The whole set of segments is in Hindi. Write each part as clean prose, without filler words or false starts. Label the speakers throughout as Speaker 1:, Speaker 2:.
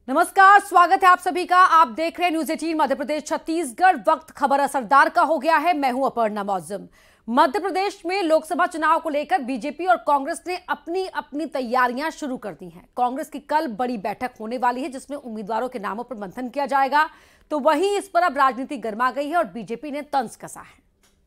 Speaker 1: नमस्कार, स्वागत है आप सभी का। आप देख रहे हैं न्यूज 18 मध्य प्रदेश छत्तीसगढ़। वक्त खबर असरदार का हो गया है। मैं हूं अपर्णा मौजम। मध्य प्रदेश में लोकसभा चुनाव को लेकर बीजेपी और कांग्रेस ने अपनी अपनी तैयारियां शुरू कर दी हैं। कांग्रेस की कल बड़ी बैठक होने वाली है जिसमें उम्मीदवारों के नामों पर मंथन किया जाएगा, तो वहीं इस पर अब राजनीति गर्मा गई है और बीजेपी ने तंज कसा है।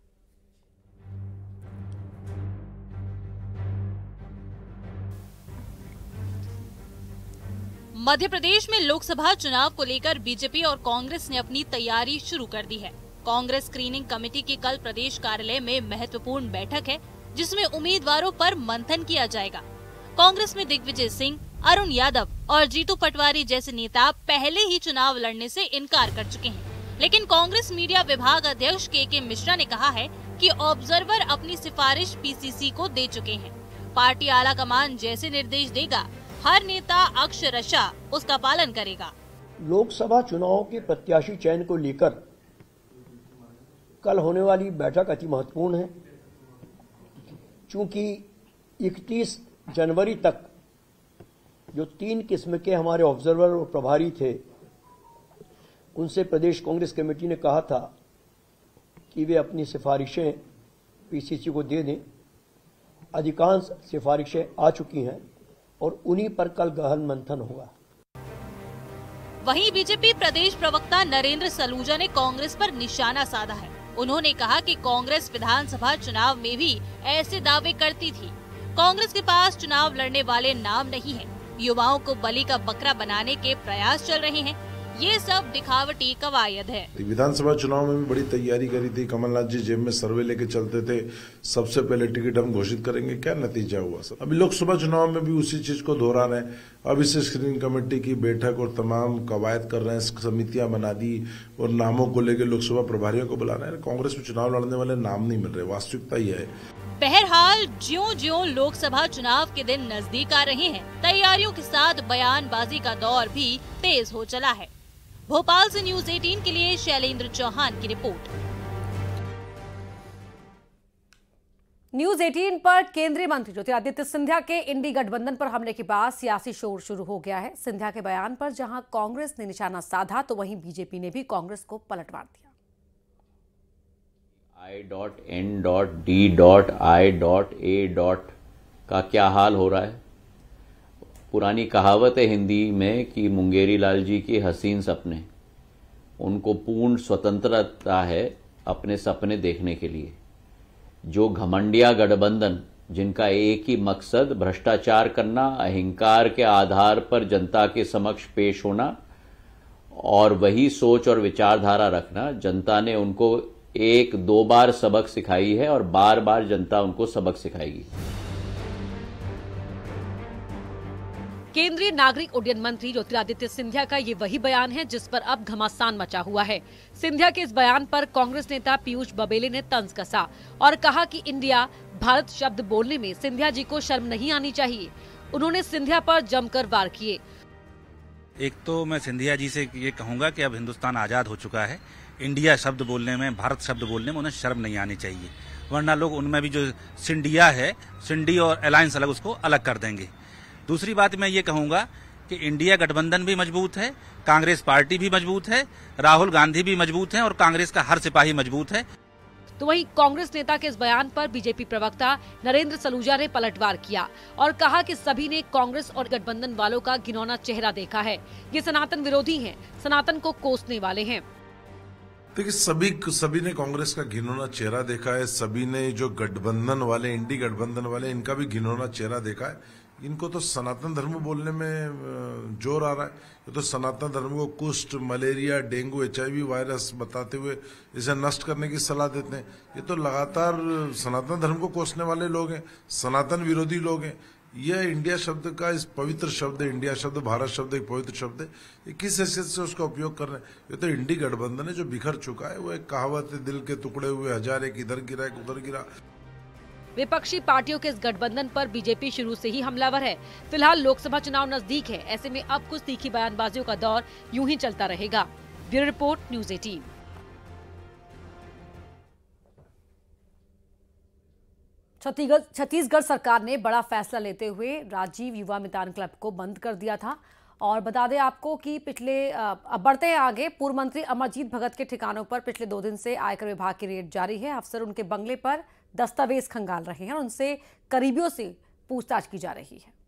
Speaker 2: मध्य प्रदेश में लोकसभा चुनाव को लेकर बीजेपी और कांग्रेस ने अपनी तैयारी शुरू कर दी है। कांग्रेस स्क्रीनिंग कमेटी की कल प्रदेश कार्यालय में महत्वपूर्ण बैठक है जिसमें उम्मीदवारों पर मंथन किया जाएगा। कांग्रेस में दिग्विजय सिंह, अरुण यादव और जीतू पटवारी जैसे नेता पहले ही चुनाव लड़ने से इनकार कर चुके हैं, लेकिन कांग्रेस मीडिया विभाग अध्यक्ष के मिश्रा ने कहा है कि ऑब्जर्वर अपनी सिफारिश पीसीसी को दे चुके हैं। पार्टी आला कमान जैसे निर्देश देगा, हर नेता अक्षरशः उसका पालन करेगा।
Speaker 3: लोकसभा चुनाव के प्रत्याशी चयन को लेकर कल होने वाली बैठक अति महत्वपूर्ण है, चूंकि 31 जनवरी तक जो 3 किस्म के हमारे ऑब्जर्वर और प्रभारी थे, उनसे प्रदेश कांग्रेस कमेटी ने कहा था कि वे अपनी सिफारिशें पीसीसी को दे दें। अधिकांश सिफारिशें आ चुकी हैं और उन्हीं पर कल गहन मंथन होगा।
Speaker 2: वहीं बीजेपी प्रदेश प्रवक्ता नरेंद्र सलूजा ने कांग्रेस पर निशाना साधा है। उन्होंने कहा कि कांग्रेस विधानसभा चुनाव में भी ऐसे दावे करती थी। कांग्रेस के पास चुनाव लड़ने वाले नाम नहीं है। युवाओं को बलि का बकरा बनाने के प्रयास चल रहे हैं। ये सब दिखावटी कवायद है।
Speaker 4: विधानसभा चुनाव में भी बड़ी तैयारी करी थी। कमलनाथ जी जेब में सर्वे लेके चलते थे, सबसे पहले टिकट हम घोषित करेंगे। क्या नतीजा हुआ सर? अभी लोकसभा चुनाव में भी उसी चीज को दोहरा रहे हैं। अब इसे स्क्रीनिंग कमेटी की बैठक और तमाम कवायद कर रहे हैं, समितियां बना दी और नामों को लेकर लोकसभा प्रभारियों को बुला रहे हैं। कांग्रेस में चुनाव लड़ने वाले नाम नहीं मिल रहे, वास्तविकता ही है।
Speaker 2: बहरहाल ज्यों-ज्यों लोकसभा चुनाव के दिन नजदीक आ रहे हैं, तैयारियों के साथ बयानबाजी का दौर भी तेज हो चला है। भोपाल से न्यूज 18 के लिए शैलेंद्र चौहान की रिपोर्ट।
Speaker 1: न्यूज 18 पर केंद्रीय मंत्री ज्योतिरादित्य सिंधिया के इंडी गठबंधन पर हमले के बाद सियासी शोर शुरू हो गया है। सिंधिया के बयान पर जहां कांग्रेस ने निशाना साधा, तो वहीं बीजेपी ने भी कांग्रेस को पलटवार दिया।
Speaker 5: I.N.D.I.A. का क्या हाल हो रहा है? पुरानी कहावत है हिंदी में कि मुंगेरी लाल जी की हसीन सपने, उनको पूर्ण स्वतंत्रता है अपने सपने देखने के लिए। जो घमंडिया गठबंधन, जिनका एक ही मकसद भ्रष्टाचार करना, अहंकार के आधार पर जनता के समक्ष पेश होना और वही सोच और विचारधारा रखना, जनता ने उनको 1-2 बार सबक सिखाई है और बार बार जनता उनको सबक सिखाएगी।
Speaker 1: केंद्रीय नागरिक उड्डयन मंत्री ज्योतिरादित्य सिंधिया का ये वही बयान है जिस पर अब घमासान मचा हुआ है। सिंधिया के इस बयान पर कांग्रेस नेता पीयूष बबेले ने तंज कसा और कहा कि इंडिया भारत शब्द बोलने में सिंधिया जी को शर्म नहीं आनी चाहिए। उन्होंने सिंधिया पर जमकर वार किए।
Speaker 6: एक तो मैं सिंधिया जी से ये कहूंगा कि अब हिंदुस्तान आजाद हो चुका है। इंडिया शब्द बोलने में, भारत शब्द बोलने में उन्हें शर्म नहीं आनी चाहिए, वरना लोग उनमें भी जो सिंडिया है, सिंडी और अलायंस अलग, उसको अलग कर देंगे। दूसरी बात मैं ये कहूंगा कि इंडिया गठबंधन भी मजबूत है, कांग्रेस पार्टी भी मजबूत है, राहुल गांधी भी मजबूत है और कांग्रेस का हर सिपाही मजबूत है।
Speaker 1: तो वहीं कांग्रेस नेता के इस बयान पर बीजेपी प्रवक्ता नरेंद्र सलूजा ने पलटवार किया और कहा कि सभी ने कांग्रेस और गठबंधन वालों का घिनौना चेहरा देखा है। ये सनातन विरोधी हैं, सनातन को कोसने वाले हैं।
Speaker 4: देखिए, सभी ने कांग्रेस का घिनौना चेहरा देखा है। सभी ने जो गठबंधन वाले, इंडी गठबंधन वाले, इनका भी घिनौना चेहरा देखा है। इनको तो सनातन धर्म बोलने में जोर आ रहा है। ये तो सनातन धर्म को कुष्ठ, मलेरिया, डेंगू, HIV वायरस बताते हुए इसे नष्ट करने की सलाह देते हैं। ये तो लगातार सनातन धर्म को कोसने वाले लोग हैं, सनातन विरोधी लोग हैं। यह इंडिया शब्द का, इस पवित्र शब्द है, इंडिया शब्द, भारत शब्द एक पवित्र शब्द है, ये किस हैसियत से उसका उपयोग कर रहे हैं? ये तो इंडी गठबंधन है जो बिखर चुका है। वो एक कहावत है, दिल के टुकड़े हुए हजार, एक इधर गिरा एक उधर गिरा।
Speaker 1: विपक्षी पार्टियों के इस गठबंधन पर बीजेपी शुरू से ही हमलावर है। फिलहाल लोकसभा चुनाव नजदीक है, ऐसे में अब कुछ तीखी बयानबाजियों का दौर यूं ही चलता रहेगा। Bureau report, news 18। छत्तीसगढ़ सरकार ने बड़ा फैसला लेते हुए राजीव युवा मितान क्लब को बंद कर दिया था और बता दें आपको कि अब बढ़ते हैं आगे। पूर्व मंत्री अमरजीत भगत के ठिकानों पर पिछले 2 दिन से आयकर विभाग की रेड जारी है। अफसर उनके बंगले पर दस्तावेज खंगाल रहे हैं और उनसे करीबियों से पूछताछ की जा रही है।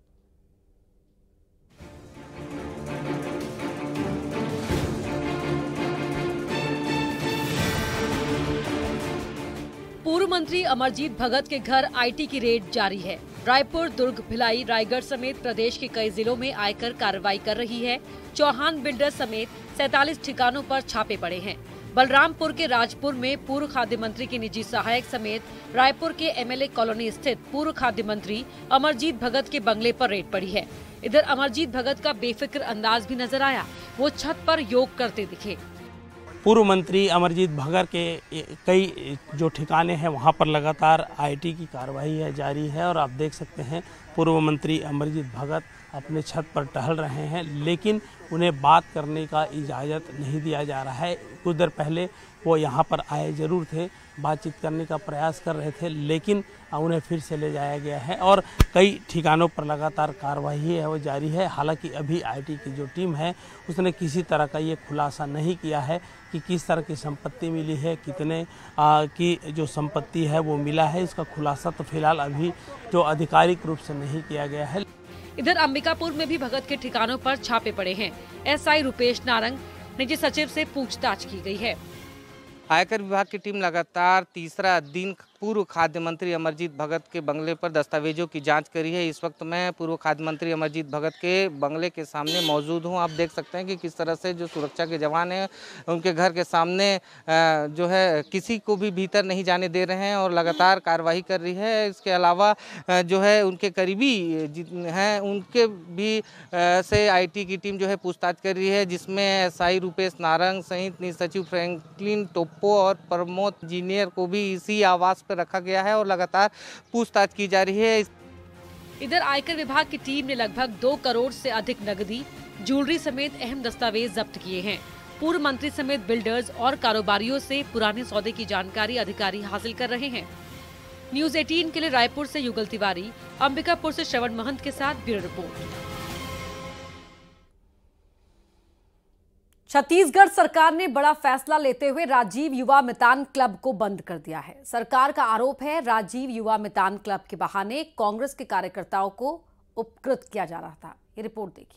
Speaker 1: पूर्व मंत्री अमरजीत भगत के घर आईटी की रेड जारी है। रायपुर, दुर्ग, भिलाई, रायगढ़ समेत प्रदेश के कई जिलों में आयकर कार्रवाई कर रही है। चौहान बिल्डर्स समेत 47 ठिकानों पर छापे पड़े हैं। बलरामपुर के राजपुर में पूर्व खाद्य मंत्री के निजी सहायक समेत रायपुर के एमएलए कॉलोनी स्थित पूर्व खाद्य मंत्री अमरजीत भगत के बंगले पर रेड पड़ी है। इधर अमरजीत भगत का बेफिक्र अंदाज भी नजर आया। वो छत पर योग करते दिखे।
Speaker 7: पूर्व मंत्री अमरजीत भगत के कई जो ठिकाने हैं वहां पर लगातार आईटी की कार्रवाई जारी है और आप देख सकते हैं पूर्व मंत्री अमरजीत भगत अपने छत पर टहल रहे हैं, लेकिन उन्हें बात करने का इजाज़त नहीं दिया जा रहा है। कुछ देर पहले वो यहाँ पर आए जरूर थे, बातचीत करने का प्रयास कर रहे थे, लेकिन उन्हें फिर से ले जाया गया है और कई ठिकानों पर लगातार कार्रवाई है वो जारी है। हालांकि अभी आईटी की जो टीम है उसने किसी तरह का ये खुलासा नहीं किया है कि किस तरह की संपत्ति मिली है, कितने की जो संपत्ति है वो मिला है। इसका खुलासा तो फिलहाल अभी जो आधिकारिक रूप से नहीं किया गया है।
Speaker 1: इधर अंबिकापुर में भी भगत के ठिकानों पर छापे पड़े हैं। एसआई रुपेश नारंग, निजी सचिव से पूछताछ की गई है।
Speaker 8: आयकर विभाग की टीम लगातार तीसरा दिन पूर्व खाद्य मंत्री अमरजीत भगत के बंगले पर दस्तावेजों की जांच करी है। इस वक्त मैं पूर्व खाद्य मंत्री अमरजीत भगत के बंगले के सामने मौजूद हूं। आप देख सकते हैं कि किस तरह से जो सुरक्षा के जवान हैं उनके घर के सामने जो है किसी को भी भीतर नहीं जाने दे रहे हैं और लगातार कार्रवाई कर रही है। इसके अलावा जो है उनके करीबी हैं उनके भी से आईटी की टीम जो है पूछताछ कर रही है, जिसमें एसआई रुपेश नारंग सहित निजी सचिव फ्रैंकलिन टोप्पो और प्रमोद इंजीनियर को भी इसी आवास पर रखा गया है और लगातार पूछताछ की जा रही है।
Speaker 1: इधर आयकर विभाग की टीम ने लगभग 2 करोड़ से अधिक नकदी, ज्वेलरी समेत अहम दस्तावेज जब्त किए हैं। पूर्व मंत्री समेत बिल्डर्स और कारोबारियों से पुराने सौदे की जानकारी अधिकारी हासिल कर रहे हैं। न्यूज़ 18 के लिए रायपुर से युगल तिवारी, अंबिकापुर से श्रवण महंत के साथ ब्यूरो रिपोर्ट। छत्तीसगढ़ सरकार ने बड़ा फैसला लेते हुए राजीव युवा मितान क्लब को बंद कर दिया है। सरकार का आरोप है राजीव युवा मितान क्लब के बहाने कांग्रेस के कार्यकर्ताओं को उपकृत किया जा रहा था। ये रिपोर्ट देखिए।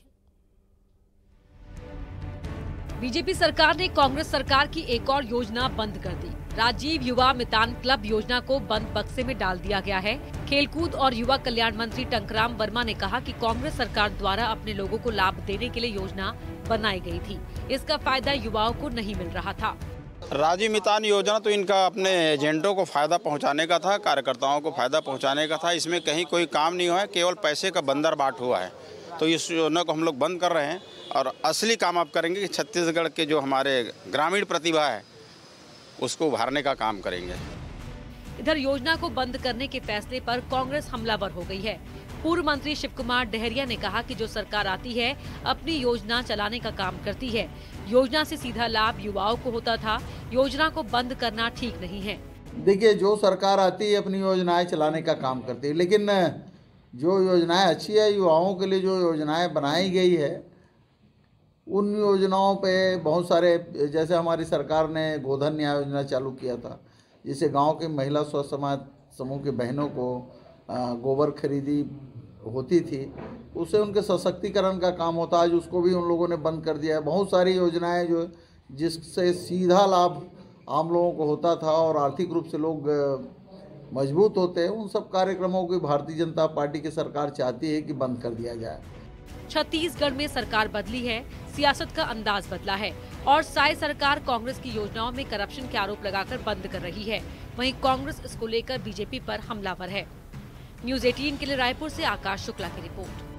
Speaker 1: बीजेपी सरकार ने कांग्रेस सरकार की एक और योजना बंद कर दी। राजीव युवा मितान क्लब योजना को बंद बक्से में डाल दिया गया है। खेलकूद और युवा कल्याण मंत्री टंकराम वर्मा ने कहा कि कांग्रेस सरकार द्वारा अपने लोगों को लाभ देने के लिए योजना बनाई गई थी, इसका फायदा युवाओं को नहीं मिल रहा था।
Speaker 9: राजीव मितान योजना तो इनका अपने एजेंटों को फायदा पहुंचाने का था, कार्यकर्ताओं को फायदा पहुंचाने का था। इसमें कहीं कोई काम नहीं हुआ है, केवल पैसे का बंदर बाट हुआ है। तो इस योजना को हम लोग बंद कर रहे हैं और असली काम आप करेंगे कि छत्तीसगढ़ के जो हमारे ग्रामीण प्रतिभा है उसको उभारने का काम करेंगे।
Speaker 1: इधर योजना को बंद करने के फैसले पर कांग्रेस हमलावर हो गई है। पूर्व मंत्री शिव कुमार डहरिया ने कहा कि जो सरकार आती है अपनी योजना चलाने का काम करती है। योजना से सीधा लाभ युवाओं को होता था, योजना को बंद करना ठीक नहीं है।
Speaker 10: देखिए, जो सरकार आती है अपनी योजनाएं चलाने का काम करती है, लेकिन जो योजनाएं अच्छी है, युवाओं के लिए जो योजनाएं बनाई गई है उन योजनाओं पे बहुत सारे, जैसे हमारी सरकार ने गोधन न्याय योजना चालू किया था, जिससे गांव के महिला स्व समाज समूह की बहनों को गोबर खरीदी होती थी, उससे उनके सशक्तिकरण का काम होता। आज उसको भी उन लोगों ने बंद कर दिया है। बहुत सारी योजनाएं जो जिससे सीधा लाभ आम लोगों को होता था और आर्थिक रूप से लोग मजबूत होते हैं, उन सब कार्यक्रमों को भारतीय जनता पार्टी की सरकार चाहती है कि बंद कर दिया जाए।
Speaker 1: छत्तीसगढ़ में सरकार बदली है, सियासत का अंदाज बदला है और साई सरकार कांग्रेस की योजनाओं में करप्शन के आरोप लगाकर बंद कर रही है। वहीं कांग्रेस इसको लेकर बीजेपी पर हमलावर है। न्यूज़ 18 के लिए रायपुर से आकाश शुक्ला की रिपोर्ट।